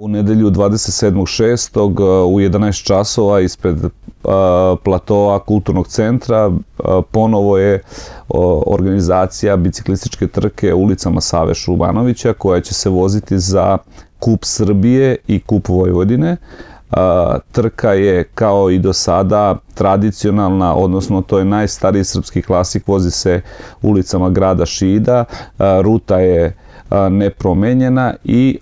U nedelju 27.6. u 11 časova ispred platoa Kulturnog centra ponovo je organizacija biciklističke trke ulicama Save Šumanovića koja će se voziti za Kup Srbije i Kup Vojvodine. Trka je kao i do sada tradicionalna, odnosno to je najstariji srpski klasik, vozi se ulicama grada Šida, ruta je nepromenjena i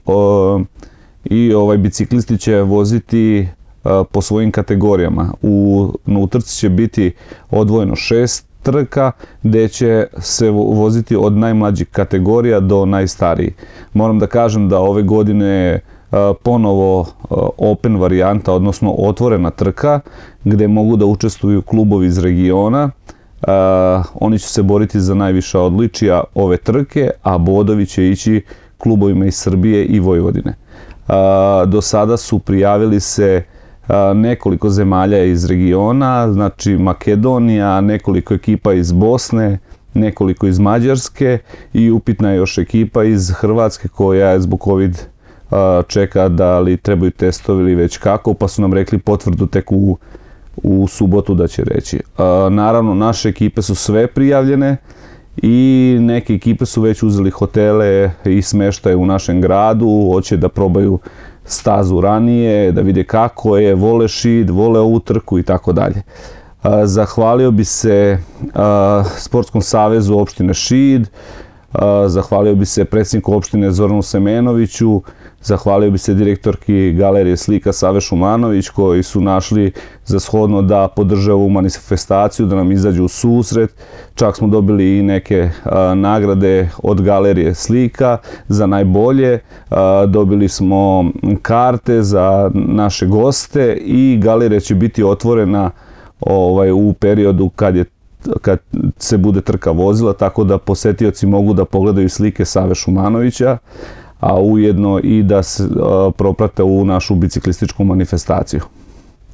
biciklisti će voziti po svojim kategorijama. U trci će biti odvojeno 6 trka gde će se voziti od najmlađih kategorija do najstarijih. Moram da kažem da ove godine ponovo open varijanta, odnosno otvorena trka gde mogu da učestvuju klubovi iz regiona. Oni će se boriti za najviša odličija ove trke, a bodovi će ići klubovima iz Srbije i Vojvodine. Do sada su prijavili se nekoliko zemalja iz regiona, znači Makedonija, nekoliko ekipa iz Bosne, nekoliko iz Mađarske i upitna je još ekipa iz Hrvatske koja je zbog COVID čeka da li trebaju testovi ili već kako, pa su nam rekli potvrdu tek u subotu da će reći. Naravno, naše ekipe su sve prijavljene i neke ekipe su već uzeli hotele i smeštaje u našem gradu, hoće da probaju stazu ranije, da vide kako je, vole Šid, vole ovu trku i tako dalje. Zahvalio bi se Sportskom savezu opštine Šid, zahvalio bi se predsjedniku opštine Zoranu Semenoviću, zahvalio bi se direktorki Galerije slika Save Šumanović koji su našli za shodno da podrže ovu manifestaciju, da nam izađu u susret. Čak smo dobili i neke nagrade od Galerije slika za najbolje. Dobili smo karte za naše goste i galerija će biti otvorena u periodu kad se bude trka vozila, tako da posetioci mogu da pogledaju slike Save Šumanovića, a ujedno i da se proprate u našu biciklističku manifestaciju.